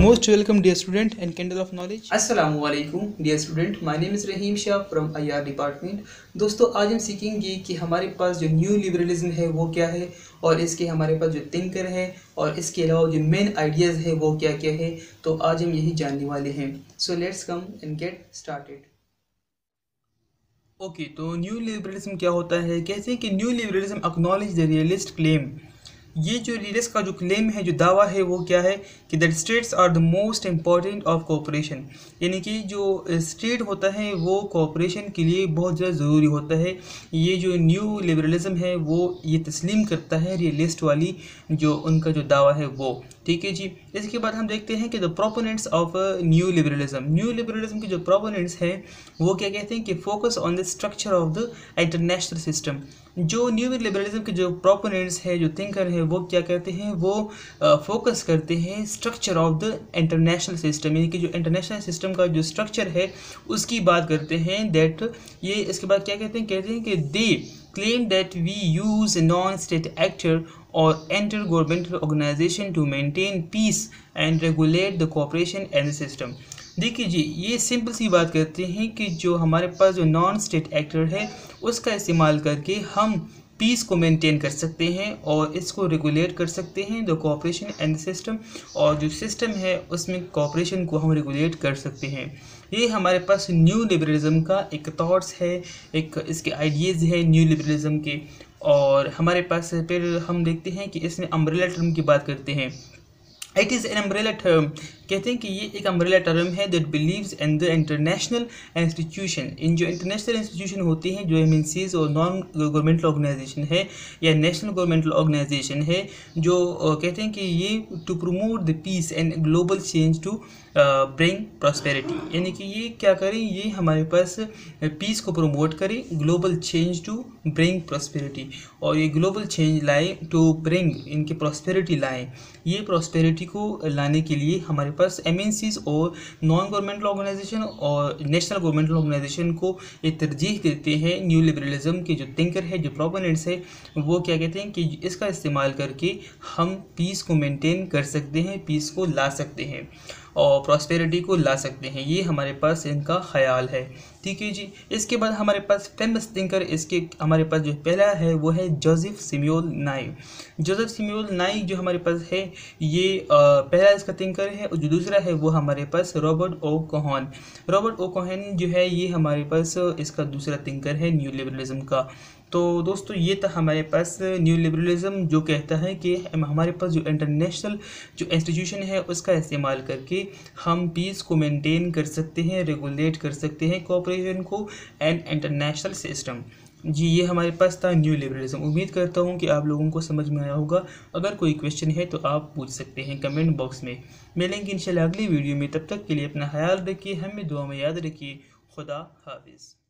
Most welcome, dear student and candle of knowledge. अस्सलामुअलैकुम dear student, my name is Rahim Shah from IR department. दोस्तों, आज हम सीखेंगे कि हमारे पास जो न्यू लिबरलिज्म है वो क्या है, और इसके हमारे पास जो थिंकर है और इसके अलावा जो मेन आइडियाज़ है वो क्या क्या है। तो आज हम यही जानने वाले हैं। So let's come and get started. Okay, तो न्यू लिबरलिज्म क्या होता है? कहते हैं कि new liberalism acknowledge the realist claim. ये जो रियलिस्ट का जो क्लेम है, जो दावा है, वो क्या है कि that states are the most important of cooperation. यानी कि जो स्टेट होता है वो कोऑपरेशन के लिए बहुत ज़्यादा ज़रूरी होता है। ये जो न्यू लिबरलिज्म है वो ये तस्लीम करता है रियलिस्ट वाली जो उनका जो दावा है वो। ठीक है जी। इसके बाद हम देखते हैं कि the proponents of new liberalism के जो प्रोपोनेंट्स हैं वो क्या कहते हैं कि focus on the structure of the international system. जो न्यू लिबरलिज्म के जो प्रोपोनेंट्स है, जो थिंकर है, वो क्या कहते हैं, वो फोकस करते हैं structure of the international system. यानी कि जो इंटरनेशनल सिस्टम का जो स्ट्रक्चर है उसकी बात करते हैं। दैट ये इसके बाद क्या कहते हैं कि दे claim that we use non-state actor or intergovernmental organization to maintain peace and regulate the cooperation and the system। देखिए जी, ये सिंपल सी बात करते हैं कि जो हमारे पास जो नॉन स्टेट एक्टर है उसका इस्तेमाल करके हम पीस को मेंटेन कर सकते हैं और इसको रेगुलेट कर सकते हैं द कोऑपरेशन एंड सिस्टम, और जो सिस्टम है उसमें कोऑपरेशन को हम रेगुलेट कर सकते हैं। ये हमारे पास न्यू लिबरलिज्म का एक थॉट्स है, एक इसके आइडियाज़ है न्यू लिबरलिज्म के। और हमारे पास फिर हम देखते हैं कि इसमें अम्ब्रेला टर्म की बात करते हैं। It is an umbrella term. कहते हैं कि ये एक अम्ब्रेला टर्म है that believes in the international institution. इन जो इंटरनेशनल इंस्टीट्यूशन होती हैं, जो एमएनसीज और नॉन गवर्नमेंटल ऑर्गेनाइजेशन है या नेशनल गवर्नमेंटल ऑर्गेनाइजेशन है, जो कहते हैं कि ये to promote the peace and global change to bring prosperity. यानी कि ये क्या करें, ये हमारे पास पीस को प्रमोट करें, global change to bring prosperity, और ये ग्लोबल चेंज लाए टू ब्रिंग इनके प्रॉस्पेरिटी लाएँ। ये प्रॉस्पेरिटी को लाने के लिए हमारे पास एमएनसीज और नॉन गवर्नमेंटल ऑर्गेनाइजेशन और नेशनल गवर्नमेंटल ऑर्गेनाइजेशन को ये तरजीह देते हैं। न्यू लिबरलिज्म के जो थिंकर है, जो प्रोपोनेंट्स है, वो क्या कहते हैं कि इसका इस्तेमाल करके हम पीस को मेंटेन कर सकते हैं, पीस को ला सकते हैं और प्रॉस्पेरिटी को ला सकते हैं। ये हमारे पास इनका ख्याल है। ठीक है जी। इसके बाद हमारे पास फेमस थिंकर, इसके हमारे पास जो पहला है वो है Joseph Samuel Nye. Joseph Samuel Nye जो हमारे पास है ये पहला इसका थिंकर है, और जो दूसरा है वो हमारे पास Robert O Keohane. Robert O Keohane जो है ये हमारे पास इसका दूसरा थिंकर है न्यू लिबरलिज्म का। तो दोस्तों, ये था हमारे पास न्यू लिबरलिज्म, जो कहता है कि हमारे पास जो इंटरनेशनल जो इंस्टीट्यूशन है उसका इस्तेमाल करके हम पीस को मेंटेन कर सकते हैं, रेगुलेट कर सकते हैं कोऑपरेशन को एंड इंटरनेशनल सिस्टम। जी, ये हमारे पास था न्यू लिबरलिज्म। उम्मीद करता हूँ कि आप लोगों को समझ में आया होगा। अगर कोई क्वेश्चन है तो आप पूछ सकते हैं कमेंट बॉक्स में। मिलेंगे इंशाल्लाह अगली वीडियो में। तब तक के लिए अपना ख्याल रखिए, हमें दुआ में याद रखिए। खुदा हाफिज़।